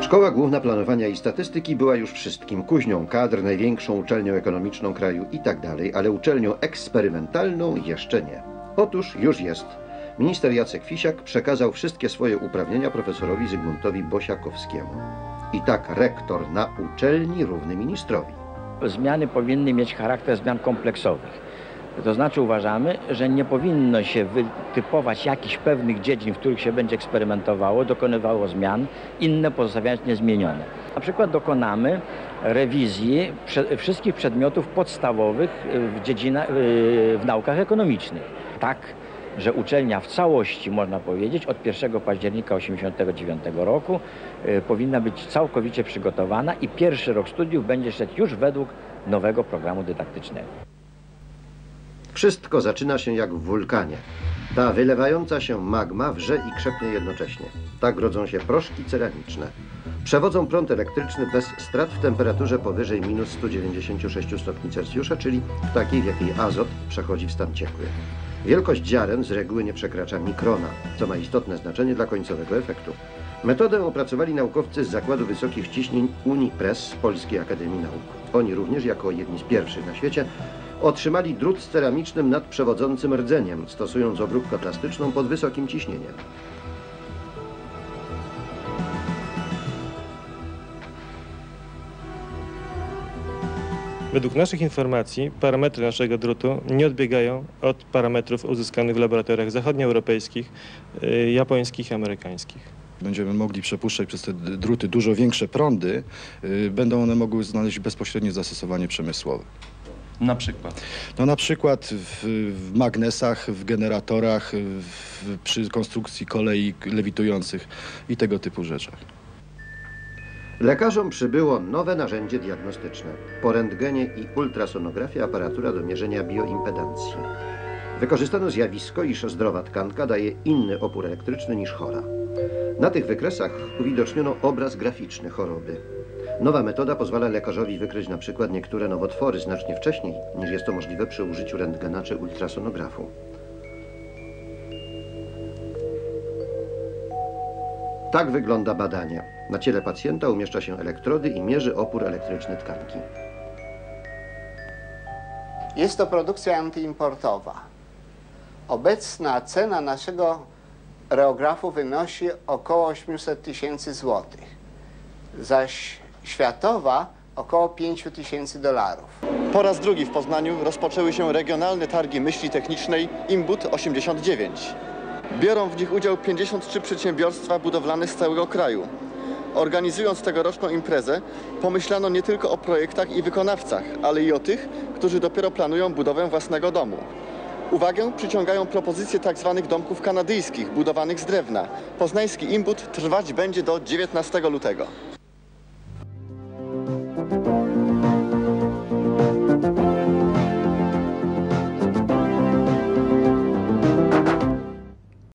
Szkoła Główna Planowania i Statystyki była już wszystkim. Kuźnią kadr, największą uczelnią ekonomiczną kraju itd., ale uczelnią eksperymentalną jeszcze nie. Otóż już jest. Minister Jacek Fisiak przekazał wszystkie swoje uprawnienia profesorowi Zygmuntowi Bosiakowskiemu. I tak rektor na uczelni równy ministrowi. Zmiany powinny mieć charakter zmian kompleksowych. To znaczy uważamy, że nie powinno się wytypować jakichś pewnych dziedzin, w których się będzie eksperymentowało, dokonywało zmian, inne pozostawiając niezmienione. Na przykład dokonamy rewizji wszystkich przedmiotów podstawowych w naukach ekonomicznych. Tak, że uczelnia w całości, można powiedzieć, od 1 października 1989 roku powinna być całkowicie przygotowana i pierwszy rok studiów będzie szedł już według nowego programu dydaktycznego. Wszystko zaczyna się jak w wulkanie. Ta wylewająca się magma wrze i krzepnie jednocześnie. Tak rodzą się proszki ceramiczne. Przewodzą prąd elektryczny bez strat w temperaturze powyżej minus 196 stopni Celsjusza, czyli w takiej, w jakiej azot przechodzi w stan ciekły. Wielkość ziaren z reguły nie przekracza mikrona, co ma istotne znaczenie dla końcowego efektu. Metodę opracowali naukowcy z Zakładu Wysokich Ciśnień Unipress z Polskiej Akademii Nauk. Oni również, jako jedni z pierwszych na świecie, otrzymali drut z ceramicznym nadprzewodzącym rdzeniem, stosując obróbkę plastyczną pod wysokim ciśnieniem. Według naszych informacji parametry naszego drutu nie odbiegają od parametrów uzyskanych w laboratoriach zachodnioeuropejskich, japońskich i amerykańskich. Będziemy mogli przepuszczać przez te druty dużo większe prądy, będą one mogły znaleźć bezpośrednie zastosowanie przemysłowe. Na przykład? No na przykład w magnesach, w generatorach, przy konstrukcji kolei lewitujących i tego typu rzeczach. Lekarzom przybyło nowe narzędzie diagnostyczne. Po rentgenie i ultrasonografii aparatura do mierzenia bioimpedancji. Wykorzystano zjawisko, iż zdrowa tkanka daje inny opór elektryczny niż chora. Na tych wykresach uwidoczniono obraz graficzny choroby. Nowa metoda pozwala lekarzowi wykryć na przykład niektóre nowotwory znacznie wcześniej, niż jest to możliwe przy użyciu rentgena czy ultrasonografu. Tak wygląda badanie. Na ciele pacjenta umieszcza się elektrody i mierzy opór elektryczny tkanki. Jest to produkcja antyimportowa. Obecna cena naszego reografu wynosi około 800 000 złotych, zaś światowa około 5 000 dolarów. Po raz drugi w Poznaniu rozpoczęły się regionalne targi myśli technicznej IMBUT 89. Biorą w nich udział 53 przedsiębiorstwa budowlane z całego kraju. Organizując tegoroczną imprezę, pomyślano nie tylko o projektach i wykonawcach, ale i o tych, którzy dopiero planują budowę własnego domu. Uwagę przyciągają propozycje tzw. domków kanadyjskich, budowanych z drewna. Poznański IMBUT trwać będzie do 19 lutego.